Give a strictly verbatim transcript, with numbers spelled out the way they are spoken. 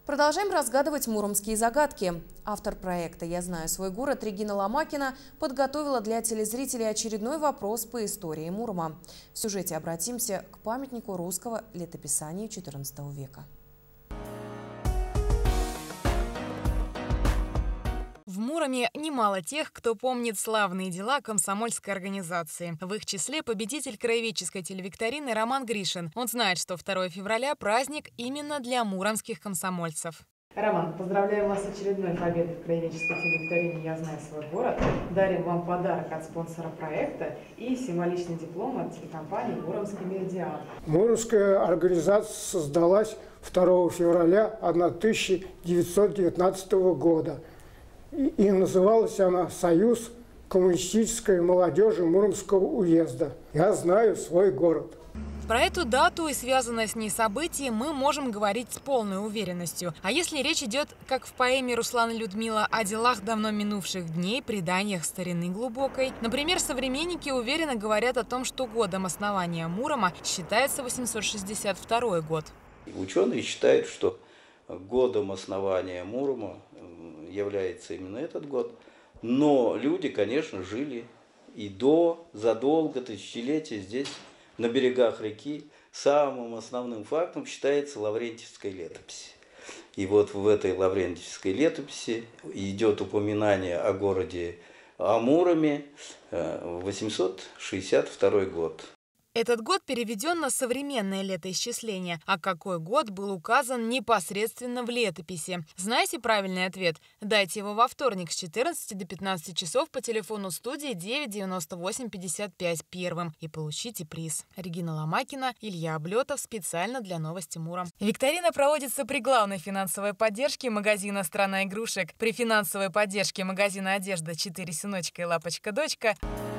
Продолжаем разгадывать муромские загадки. Автор проекта «Я знаю свой город» Регина Ломакина подготовила для телезрителей очередной вопрос по истории Мурома. В сюжете обратимся к памятнику русского летописания четырнадцатого века. В Муроме немало тех, кто помнит славные дела комсомольской организации. В их числе победитель краеведческой телевикторины Роман Гришин. Он знает, что второе февраля – праздник именно для муромских комсомольцев. Роман, поздравляем вас с очередной победой в краеведческой телевикторине «Я знаю свой город». Дарим вам подарок от спонсора проекта и символичный диплом от телекомпании «Муромский меридиан». Муромская организация создалась второго февраля тысяча девятьсот девятнадцатого года. И называлась она «Союз коммунистической молодежи Муромского уезда. Я знаю свой город». Про эту дату и связанное с ней событие мы можем говорить с полной уверенностью. А если речь идет, как в поэме Руслана Людмила, о делах давно минувших дней, преданиях старины глубокой. Например, современники уверенно говорят о том, что годом основания Мурома считается восемьсот шестьдесят второй год. Ученые считают, что годом основания Мурома является именно этот год. Но люди, конечно, жили и до, задолго, тысячелетия здесь, на берегах реки. Самым основным фактом считается Лаврентьевская летопись. И вот в этой Лаврентьевской летописи идет упоминание о городе о Муроме, восемьсот шестьдесят второй год. Этот год переведен на современное летоисчисление, а какой год был указан непосредственно в летописи. Знаете правильный ответ? Дайте его во вторник с четырнадцати до пятнадцати часов по телефону студии девять девяносто восемь пятьдесят пять первым и получите приз. Регина Ломакина, Илья Облетов специально для новости Муром. Викторина проводится при главной финансовой поддержке магазина «Страна игрушек», при финансовой поддержке магазина одежда «Четыре сыночка и лапочка-дочка».